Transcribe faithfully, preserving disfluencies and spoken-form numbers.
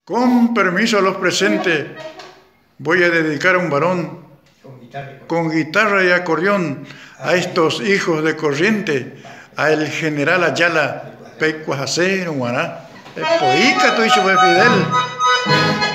Con permiso a los presentes, voy a dedicar a un varón Con guitarra y con guitarra y acordeón a estos hijos de corriente, a el general Ayala, Pecuajacero, Guará, Poica, tu hijo Fidel.